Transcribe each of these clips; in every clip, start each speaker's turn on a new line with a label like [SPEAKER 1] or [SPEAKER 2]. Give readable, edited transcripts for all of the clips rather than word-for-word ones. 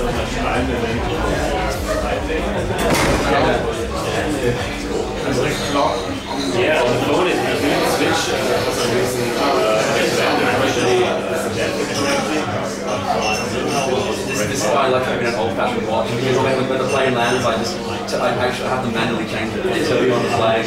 [SPEAKER 1] Yeah, on the phone it didn't switch for some reason.
[SPEAKER 2] This is why I like having an old-fashioned watch, because when the plane lands, I actually have to manually change it until you're on the flag.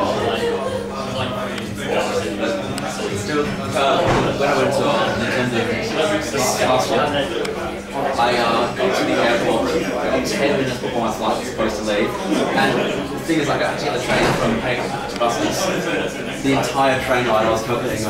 [SPEAKER 2] When I went to Nintendo last year, I got to the airport 10 minutes before my flight was supposed to leave, and the thing is, like, I had to get the train from Hague to Brussels. The entire train ride I was calculating,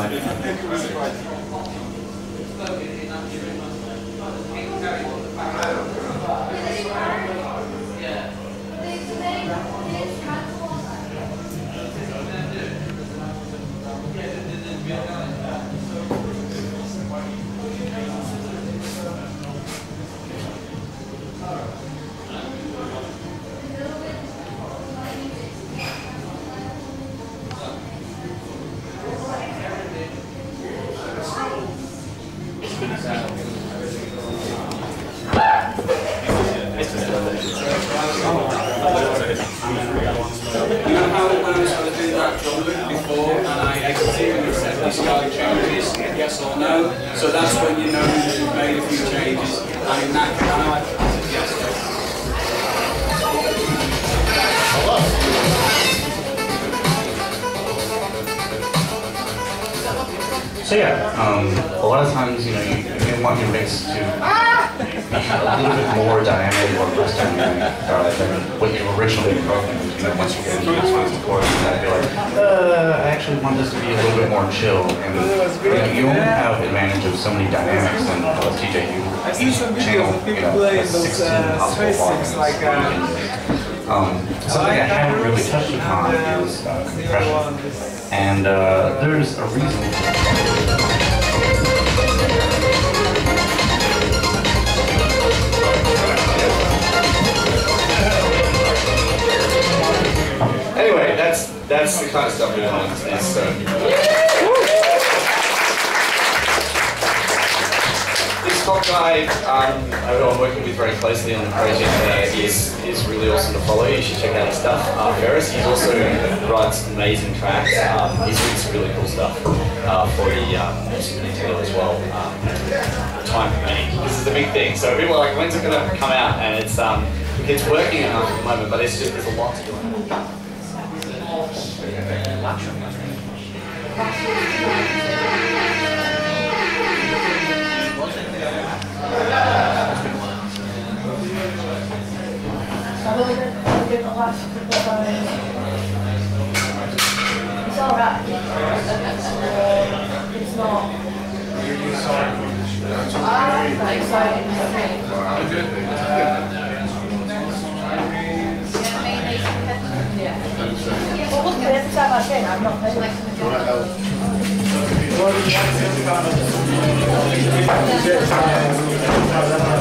[SPEAKER 3] yes or no, so that's when you know you've made a few changes, and in that yes.
[SPEAKER 4] So yeah, a lot of times, you know, you want your mix to be a little bit more dynamic or less dynamic than what you originally programmed. You know, once you get into the chorus, you kind of be like, I actually want this to be a little bit more chill. And you only have advantage of so many dynamics in LSTJ. You channel, you know, 16 possible volumes. Something I haven't really touched upon is compression. And there's a reason.
[SPEAKER 5] Anyway, that's the kind of stuff we want. This top guy, who I'm working with very closely on the project, is really awesome to follow. You should check out his stuff. Ferris, he's also writes amazing tracks. He's doing some really cool stuff for the Super Nintendo as well. Time permitting. This is the big thing. So people are like, when's it going to come out? And it's working enough at the moment, but there's a lot to do.
[SPEAKER 6] It's alright. It's not. I'm not excited. Yeah. Well, look, every time I say I'm not paying. Like